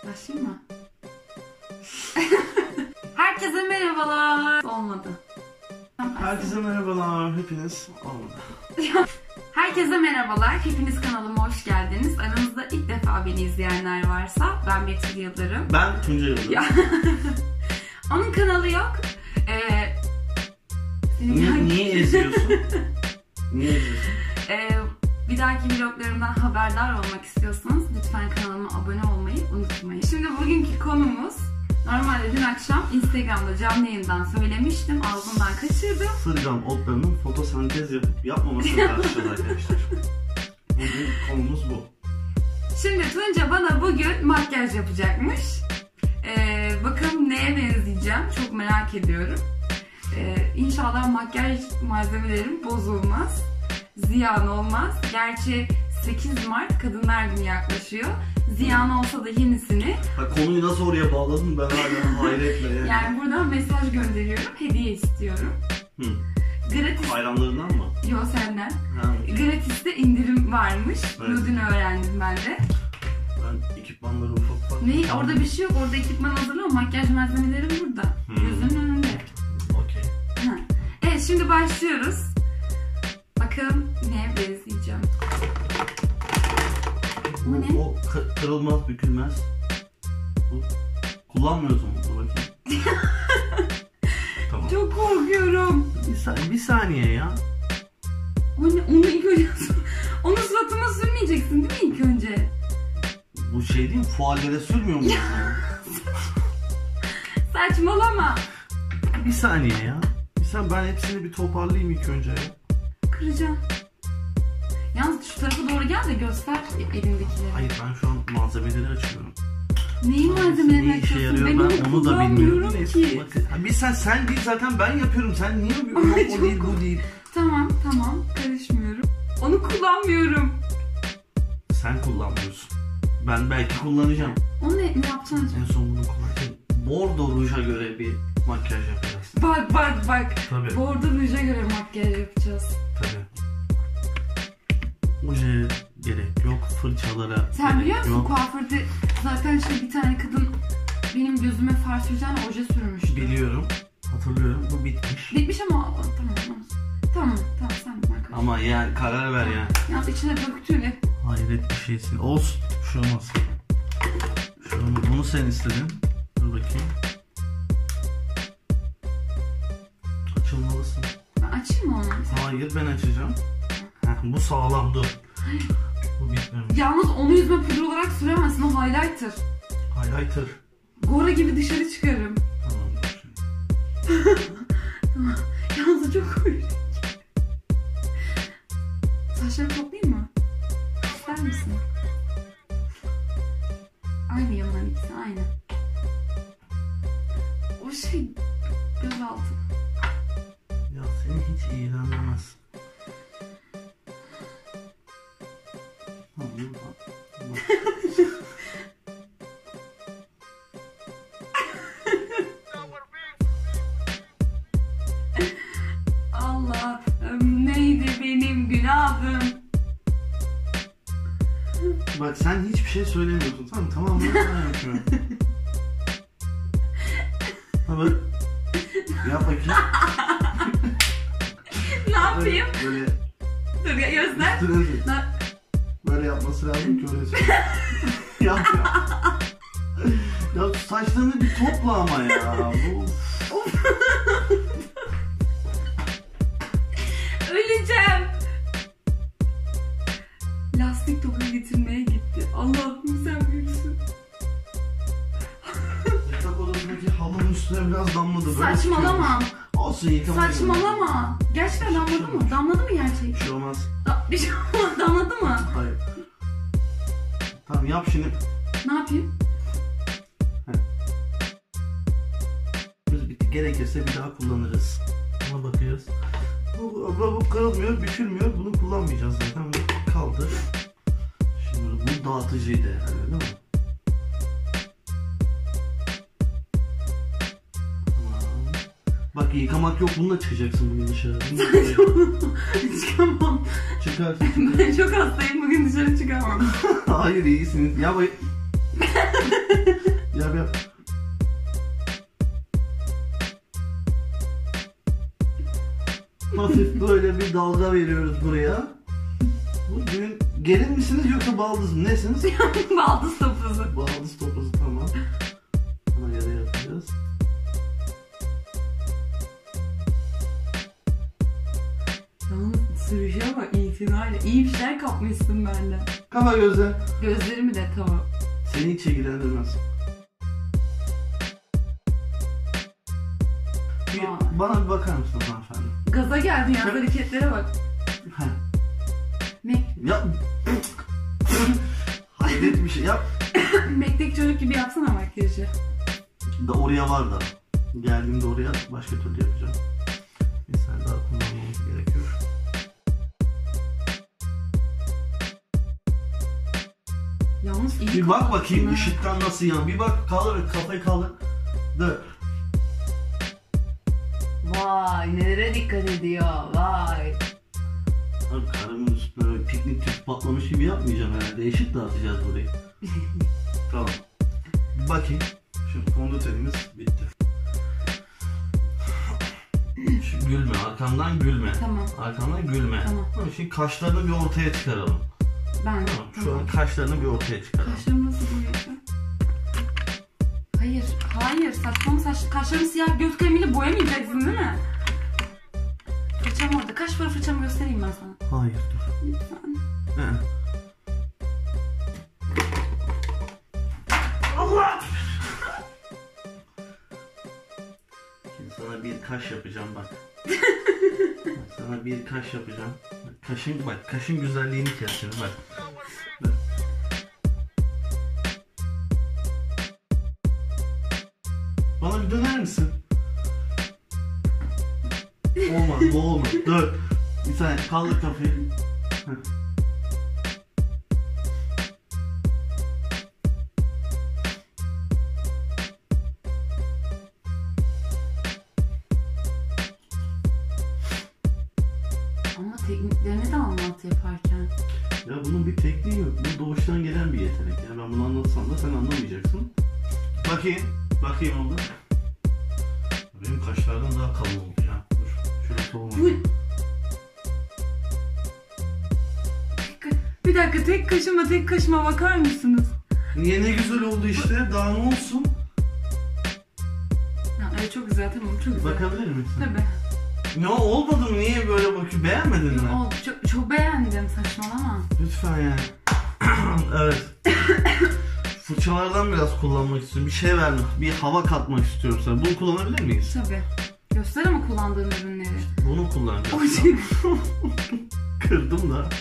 Başlayayım mı? Herkese merhabalar. Olmadı. Herkese merhabalar. Hepiniz olmadı. Herkese merhabalar. Hepiniz kanalıma hoş geldiniz. Aranızda ilk defa beni izleyenler varsa ben Betül Yıldırım. Ben Tuncay Yıldırım. Onun kanalı yok. Niye eziyorsun? Niye eziyorsun? Bir dahaki vloglarımdan haberdar olmak istiyorsanız lütfen kanalıma abone olmayı unutmayın. Şimdi bugünkü konumuz, normalde dün akşam Instagram'da canlı yayından söylemiştim, ağzımdan kaçırdım. Sırgan otlarının fotosentez yapıp yapmamasını tartışacağız arkadaşlar. Bugün konumuz bu. Şimdi Tunca bana bugün makyaj yapacakmış. Bakalım neye benzeyeceğim, çok merak ediyorum. İnşallah makyaj malzemelerim bozulmaz, ziyan olmaz. Gerçi 8 Mart Kadınlar Günü yaklaşıyor. Ziyan olsa da yenisini. Konuyu nasıl oraya bağladın ben hala hayretle yani. Yani buradan mesaj gönderiyorum, hediye istiyorum. Gratis. Hayranlarından mı? Yo, senden. Gratis'te indirim varmış. Evet. Bunu dün öğrendim ben de. Ben ekipmanları ufak. Ne? Orada bir şey yok. Orada ekipman hazırlı ama makyaj malzemelerim burada. Gözünün önünde. Okey. Evet, şimdi başlıyoruz. Bakalım neye benzeyeceğim. Bu ne? O kırılmaz, bükülmez. Bu. Kullanmıyoruz onu. Dur bakayım. Tamam. Çok korkuyorum. Bir saniye ya. Onu ilk önce... Onu suratıma sürmeyeceksin değil mi ilk önce? Bu şey değil mi? Fuallere sürmüyor musun? Saçmalama. Bir saniye ya. Ben hepsini bir toparlayayım ilk önce ya. Kıracağım. Yalnız şu tarafa doğru gel de göster elindekileri. Hayır, ben şu an malzemeleri açıyorum. Neyin malzemelerini Ne işe açıyorsun? yarıyor ben onu da bilmiyorum. Ki. Sen değil zaten ben yapıyorum. Sen niye yapıyorsun? O değil, bu değil. Tamam karışmıyorum. Onu kullanmıyorum. Sen kullanmıyorsun. Ben belki kullanacağım. Onu ne yapacaksın? En son bunu kullanacağım. Bordo ruja göre bir makyaj yapacağız. Bak. Tabii. Bordo ruja göre makyaj yapacağız. Tabii. Oje gerek yok. Fırçalara Sen biliyor musun yok. kuaförde zaten bir tane kadın benim gözüme far süreceğine oje sürmüştü. Biliyorum. Hatırlıyorum. Bu bitmiş. Bitmiş ama tamam sen bak. Ama yani karar ver ya. Yalnız içine döktüğüne. Hayret bir şeysin. Olsun. Bir şey olmaz. Bunu sen istedin. Dur bakayım. Açılmalısın. Ben açayım mı onu? Hayır, ben açacağım. Bu sağlam, dur. Bu bitmemiş. Yalnız onu yüzme pudra olarak süremezsin, o highlighter. Highlighter. Gora gibi dışarı çıkarım. Tamam, dur şimdi. Tamam. Yalnız çok komik. Saçları toplayayım mı? İster misin? Aynı yanların ikisi, aynı. O gözaltı. Ya seni hiç iğrenmez. Allah'ım, neydi benim günahım? Bak, sen hiçbir şey söylemiyorsun. Tamam ben yapıyorum. Bak. Yap bakayım. Ne yapayım? Böyle. Dur ya, göster. Böyle yapması lazım ki öyle söyleyeyim. Yap. Ya saçlarını bir topla ama ya. Öleceğim. Lastik topu getirmeye gitti. Allah'ım sen büyüksün. Yatak odasındaki halının üstüne biraz damladı. Böyle Saçmalama. Olsun, yıkamayı. Saçmalama. Gerçekten damladı mı? Damladı mı gerçekten? Bir şey olmaz. Bir şey olmaz. Damladı mı? Hayır. Tamam, yap şimdi. Ne yapayım? Gerekirse bir daha kullanırız. Ona bakıyoruz. Bu kırılmıyor, bükülmüyor. Bunu kullanmayacağız zaten. Bu kaldı. Şimdi bu dağıtıcıydı herhalde, değil mi? Tamam. Bak, yıkamak yok. Bununla çıkacaksın bugün dışarı. Çıkamam. Çıkarsın. Ben çok hastayım. Bugün dışarı çıkamam. Hayır, iyisiniz. Ya bak. Ya ben... Hafif böyle bir dalga veriyoruz buraya. Bu düğün gelin misiniz yoksa baldız mı? Nesiniz? Baldız topuzu. Baldız topuzu, tamam. Buna göre yapacağız. Yalnız sürüşe bak, itinayla. İyi bir şeyler kapmışsın benden. Kapa gözle. Gözlerimi de tamam. Seni hiç ilgilendirmez. Bana bir bakar mısınız hanımefendi? Gaza geldin ya, hareketlere bak. Ne? Yap. Hayret bir şey yap. Mac'teki çocuk gibi yapsana makyajı. Da oraya var da. Geldiğimde oraya başka türlü yapacağım. Mesela daha kullanmamız gerekiyor. Yalnız iyi. Bir bak bakayım ışıktan nasıl yan. Bir bak, kaldır kafayı kaldır. Dur. Vay, nelere dikkat ediyor, vay. Abi karımın üstüne böyle piknik tüpü patlamış gibi yapmayacağım herhalde. Eşit dağıtacağız burayı. Tamam. Bakayım. Şimdi fondötenimiz bitti. Şu gülme, arkamdan gülme. Tamam. Arkamdan gülme. Tamam. Şimdi kaşlarını bir ortaya çıkaralım. Ben Tamam. Şu an kaşlarını bir ortaya çıkaralım. Kaşlarım nasıl boyayacağım? Hayır, hayır. Saçmalama, kaşlarımı siyah göz kalemiyle boyamayacaksın değil mi? Fırçam orada. Kaş para fırçamı göstereyim ben sana. Hayır, dur. Lütfen. He. Allah! Şimdi sana bir kaş yapacağım bak. Sana bir kaş yapacağım. Kaşın bak, kaşın güzelliğini kes şimdi bak. Bak. Bana bir döner misin? Olmaz, bu olmaz. Dur. Bir saniye, kaldır kafayı. Heh. Ama tekniklerini de anlat yaparken. Ya bunun bir tekniği yok. Bu doğuştan gelen bir yetenek. Yani ben bunu anlatsam da sen anlamayacaksın. Bakayım. Bakayım oldu. Benim kaşlardan daha kalın oldu ya. Dur. Şöyle soğumayayım. Bir dakika, tek kaşıma bakar mısınız? Niye, ne güzel oldu işte. Daha ne olsun? Ya, evet, çok güzel, tamam, çok güzel. Bakabilir misin? Tabii. Ne olmadı mı? Niye böyle bakıyorsun? Beğenmedin mi? Oldu, çok beğendim, saçmalama. Lütfen yani. Evet. Fırçalardan biraz kullanmak istiyorum. Bir şey vermek, bir hava katmak istiyorum sana. Bunu kullanabilir miyiz? Tabii. Göster ama kullandığın ürünleri. Bunu kullanacağım. O şey. Kırdım da.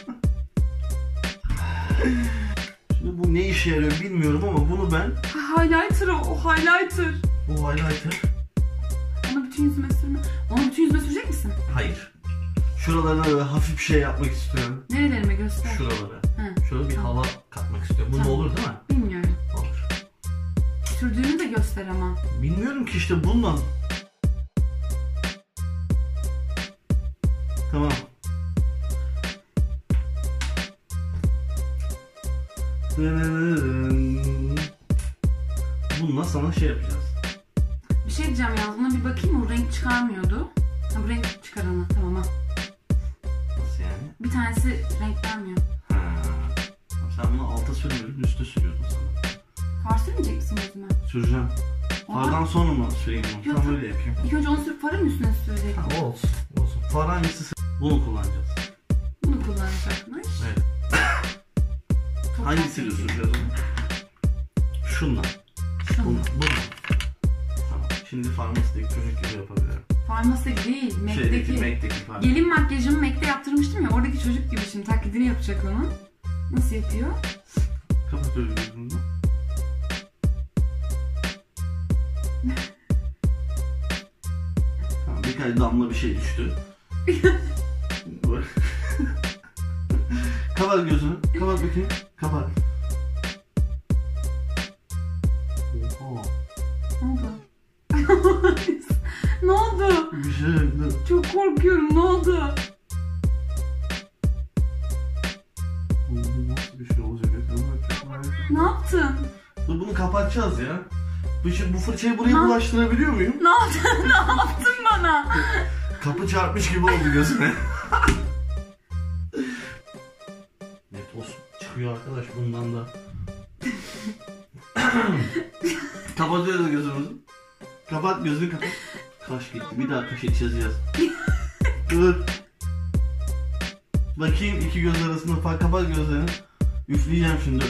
Şimdi bu ne işe yarıyor bilmiyorum ama bunu ben... Highlighter o highlighter. Bu highlighter. Onu bütün yüzüme sürme. Onu bütün yüzüme sürecek misin? Hayır. Şuralarına böyle hafif bir şey yapmak istiyorum. Nerelerime göster. Şuralara. Hı. Şöyle bir Tamam. hava katmak istiyorum. Bu Tamam. olur değil mi? Bilmiyorum. Olur. Sürdüğünü de göster ama. Bilmiyorum ki işte bundan. Tamam. Bununla sana şey yapacağız. Bir şey diyeceğim ya, buna bir bakayım, o renk çıkarmıyordu. Ha, bu renk çıkaranı, tamam ha. Nasıl yani? Bir tanesi renk vermiyor. Ha. Sen bunu alta sürmüyordun, üstte sürüyordun sana. Far sürmeyecek misin yüzüme? Süreceğim. Ama- Fardan sonra mı süreyim onu? Yok. Tam öyle yapayım. İlk önce onu sürüp farın üstüne sürecek. Ha, olsun. Olsun. Far hangisi? Bunu kullanacağız. Bunu kullanacakmış. Evet. Çok Hangisiyle tatlı. süreceğiz onu? Şunla. Şunu. Bununla. Tamam. Şimdi farmasideki çocuk gibi yapabilirim. Farmasi değil, Mac'teki. Mac'teki farm. Gelin makyajımı Mac'te yaptırmıştım ya, oradaki çocuk gibi şimdi taklidini yapacak onun. Nasıl yapıyor? Kapatıyoruz gözünü. Tamam, birkaç damla bir şey düştü. Kapat gözünü. Kapat bakayım. Kapat. Oha. Ne oldu? Ne oldu? Bir şey yok. Çok korkuyorum, ne oldu? Bu nasıl bir şey olacak? Ne yaptın? Dur bunu kapat bakacağız ya. Bu fırçayı buraya bulaştırabiliyor muyum? Ne yaptın? Ne yaptın bana? Kapı çarpmış gibi oldu gözüme. Ne toz çıkıyor arkadaş bundan da. Kapatıyoruz gözümüzü. Kapat gözünü kapat. Kaş gitti. Bir daha kaş içeceğiz. Dur. Bakayım iki göz arasında. Kapat gözlerini. Üfleyeceğim şimdi.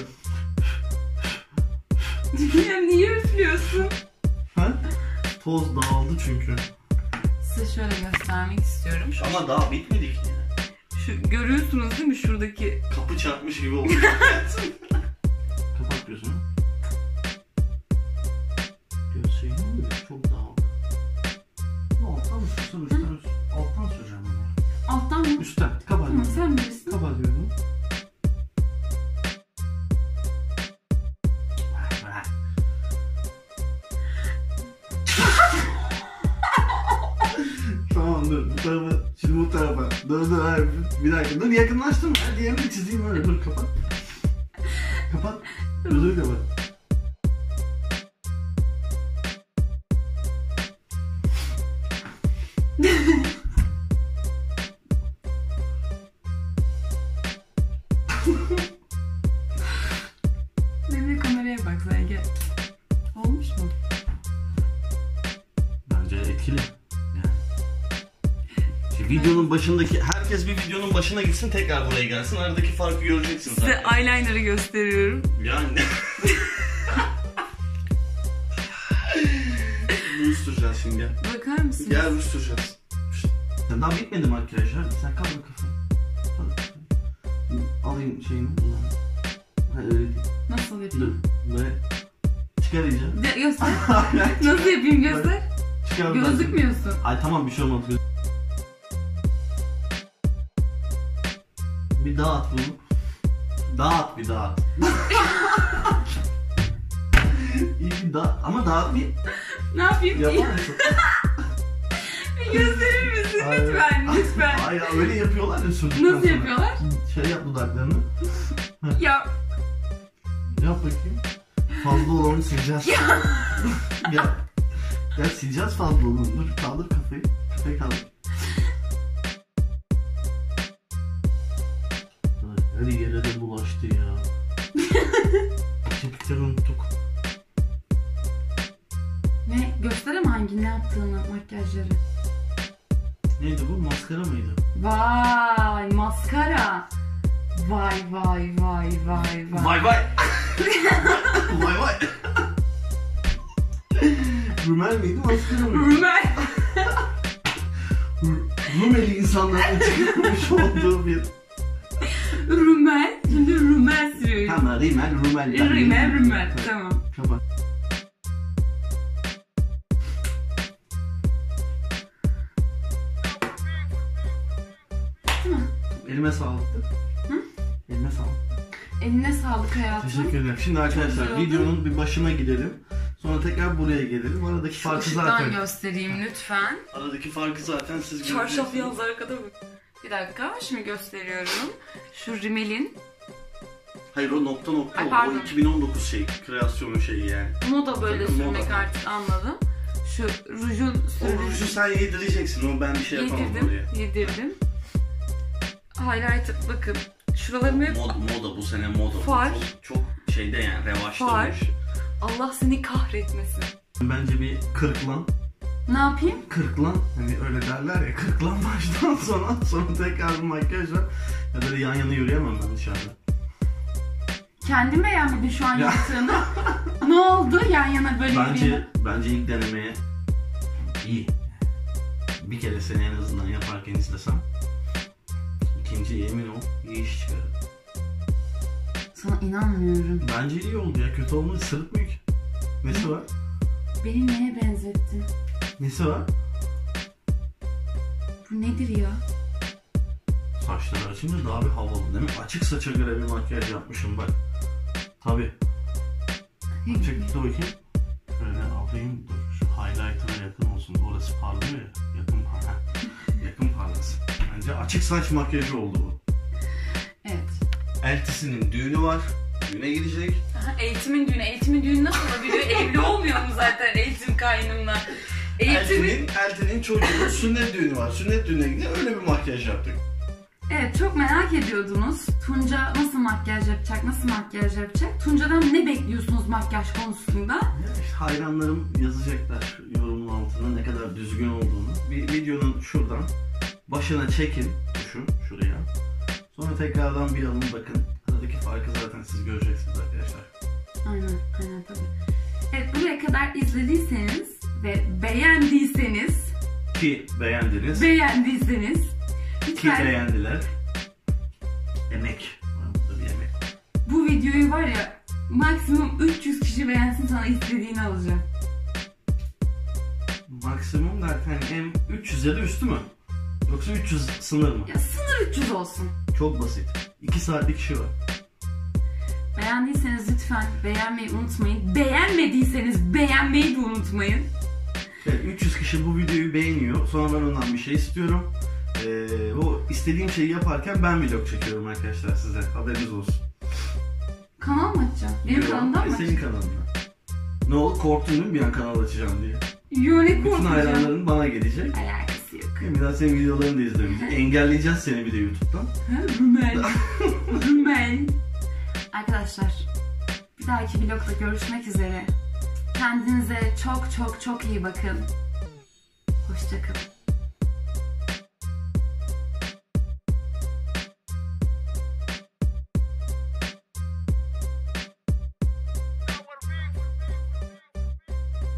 Niye üflüyorsun? Ha? Toz dağıldı çünkü. Size şöyle göstermek istiyorum. Ama daha bitmedik yine. Şu görüyorsunuz değil mi şuradaki? Kapı çarpmış gibi oldu. Kapat gözünü. Göz şeyi ne oluyor? Çok dağıldı. Alttan mı sürsün, üstten mi sürsün? Alttan süreceğim bunu. Alttan mı? Üstten. Kapat. Tamam, sen bilirsin. Kapat gözünü. Tamam dur bu tarafa, şimdi bu tarafa. Dur hayır bir dakika dur yakınlaştım. Hadi diğerini çizeyim öyle dur kapat. Kapat. Gözünü kapat. Benim kameraya bak sen gel. Olmuş mu? Bence etkili. Videonun başındaki herkes bir videonun başına gitsin tekrar buraya gelsin. Aradaki farkı göreceksin zaten. Size eyeliner'ı gösteriyorum. Yani. Ruj süreceğiz şimdi gel. Bakar mısın? Gel ruj süreceğiz. Sen daha bitmedi makyaj ha. Sen kaldır kafanı. Alayım şeyini. Ha öyle değil. Nasıl yapayım? Dur. Böyle çıkar iyice. Göster. Nasıl yapayım göster. Çıkar. Gözükmüyorsun. Ay tamam bir şey olmaz. Bir dağıt bunu. Dağıt bir dağıt. İyi bir dağıt ama dağıtmayayım. Ne yapayım? Yapar mısın? Bir gösterir misin lütfen lütfen. Hayır öyle yapıyorlar ya sürdükten Nasıl sonra. yapıyorlar? Şey yap dudaklarını. Ya. Yap bakayım. Fazla olanı sileceğiz. Ya. Ya sileceğiz fazla olanı. Dur kaldır kafayı. Kafayı kaldır. Her yere de bulaştı ya. Çepikleri unuttuk. Ne? Göstereyim hangi ne yaptığını makyajları. Neydi bu? Maskara mıydı? Vay maskara. Vay vay vay vay vay. Vay vay. Vay vay. Rümel miydi? Maskara mıydı? Rümel. Rumeli insanların çıkmış olduğu bir... Rümel. Şimdi rümel sürüyorum. Tamam rimel. Rümel. Tamam. Kapat. Değil mi? Elime sağlık. Hı? Elime sağlık. Eline sağlık hayatım. Teşekkür ederim. Şimdi arkadaşlar güzel oldu. videonun bir başına gidelim. Sonra tekrar buraya gelelim. Aradaki Şu farkı ışıktan zaten... göstereyim lütfen. Aradaki farkı zaten siz Çarşaf göreceksiniz. yalnız arkada mı? Bir dakika şimdi gösteriyorum. Şu rimelin. Hayır o nokta Ay, o. pardon. O 2019 şey, kreasyonu şeyi yani. Bunu da böyle Bakın, sürmek moda. artık anladım. Şu rujun O ruju sen yedireceksin. O ben bir şey yapamam oraya. Yedirdim. Highlighter bakın. Şuralarımı hep Moda bu sene moda. Far. Çok şeyde yani revaçta bu Far. iş. Allah seni kahretmesin. Bence bir kırklan. Ne yapayım? Kırklan. Hani öyle derler ya kırklan baştan sonra tekrar bir makyaj var. Ya böyle yan yana yürüyemem ben dışarıda. Kendin beğenmedin şu an yaptığını. Ne oldu yan yana böyle yürüyemem? Bence ilk denemeye iyi. Bir kere seni en azından yaparken izlesem. İkinci emin ol iyi iş çıkarır. Sana inanmıyorum. Bence iyi oldu ya kötü olmadı sırıtmıyor ki. Nesi var? Beni neye benzettin? Nesi var? Bu nedir ya? Saçları açınca daha bir havalı değil mi? Açık saça göre bir makyaj yapmışım bak. Tabii. Açık dur bakayım. Şöyle alayım dur. Şu highlighter'a yakın olsun. Orası parlıyor ya. Yakın parlasın. Bence açık saç makyajı oldu bu. Evet. Eltisinin düğünü var. Düğüne gidecek. Aha, eğitimin düğünü. Eğitimin düğünü nasıl olabiliyor? Evli olmuyor mu zaten eğitim kaynımla? Elti'nin çocuğunun sünnet düğünü var. Sünnet düğününe gidiyor, öyle bir makyaj yaptık. Evet, çok merak ediyordunuz. Tunca nasıl makyaj yapacak, nasıl makyaj yapacak? Tunca'dan ne bekliyorsunuz makyaj konusunda? Ya işte hayranlarım yazacaklar yorumun altına ne kadar düzgün olduğunu. Bir videonun şuradan başına çekin tuşu şuraya. Sonra tekrardan bir alın bakın. Aradaki farkı zaten siz göreceksiniz arkadaşlar. Aynen tabii. Evet, buraya kadar izlediyseniz ve beğendiyseniz ki beğendiler. lütfen Ki beğendiler. Emek. Burada bir emek. Bu videoyu var ya maksimum 300 kişi beğensin, sana istediğini alacağım. Maksimum derken hem 300 ya da üstü mü? Yoksa 300 sınır mı? Ya sınır 300 olsun. Çok basit. 2 saatlik işi var. Beğendiyseniz lütfen beğenmeyi unutmayın. Beğenmediyseniz beğenmeyi de unutmayın. Evet, 300 kişi bu videoyu beğeniyor. Sonra ben ondan bir şey istiyorum. O istediğim şeyi yaparken ben vlog çekiyorum arkadaşlar size. Haberiniz olsun. Kanal mı açacağım? Benim kanalımdan mı Senin kanalında. Ne oldu? Korktun değil mi bir an kanal açacağım diye? Yöne Bütün korkacağım. hayranların bana gelecek. Alakası yok. Bir daha senin videolarını da izlemeyecek. Engelleyeceğiz seni bir de YouTube'dan. Rümel. Arkadaşlar, bir dahaki vlogda görüşmek üzere. Kendinize çok iyi bakın. Hoşça kalın.